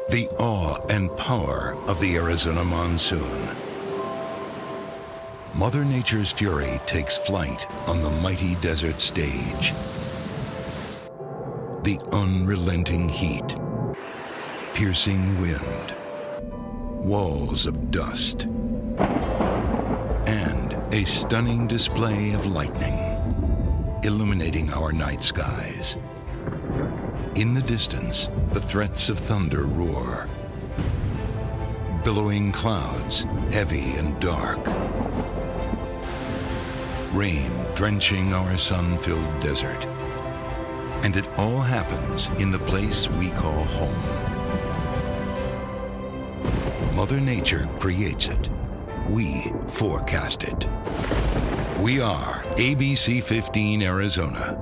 The awe and power of the Arizona monsoon. Mother Nature's fury takes flight on the mighty desert stage. The unrelenting heat, piercing wind, walls of dust, and a stunning display of lightning, illuminating our night skies. In the distance, the threats of thunder roar. Billowing clouds, heavy and dark. Rain drenching our sun-filled desert. And it all happens in the place we call home. Mother Nature creates it. We forecast it. We are ABC 15 Arizona.